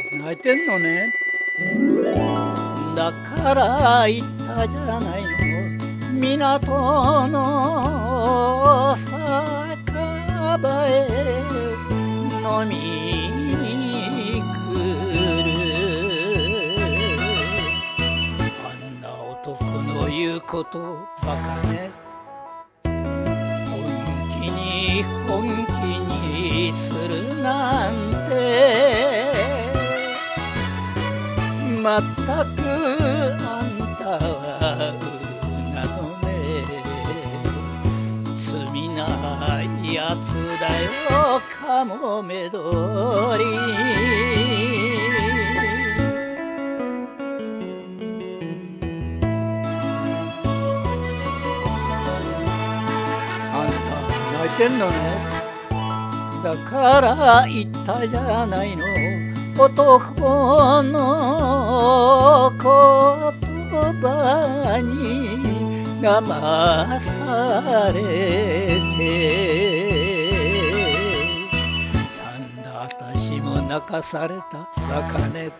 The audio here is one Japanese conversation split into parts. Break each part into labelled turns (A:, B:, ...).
A: 泣いてんのね。だから言ったじゃないの、港の酒場へ飲みに来る。あんな男の言うことバカね。本気にするなんてまったくあんたはなのね。罪ないやつだよかもめどり。あんた泣いてんのね。だから言ったじゃないの、男の言葉に騙されて。さんだ私も泣かされたバカね。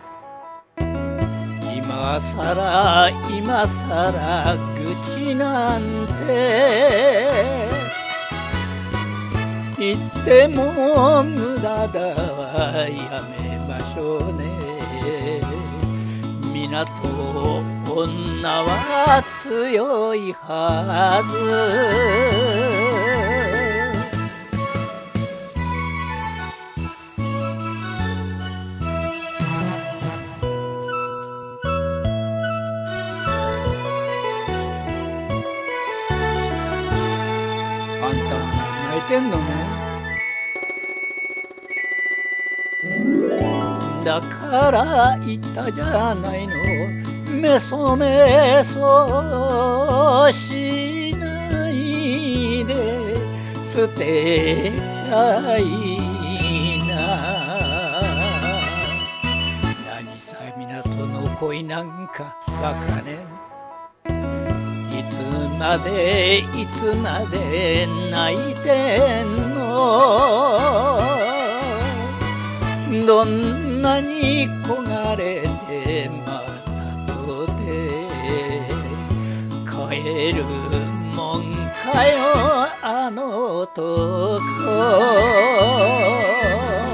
A: 今さら愚痴なんて言っても無駄だわ、やめましょうね。港女は強いはず。あんた泣いてんのね。だから言ったじゃないの、めそめそしないで捨てちゃいな。何さ港の恋なんかバカね。いつまで泣いてんの。どんなに焦がれてまたとて帰るもんかよあの男。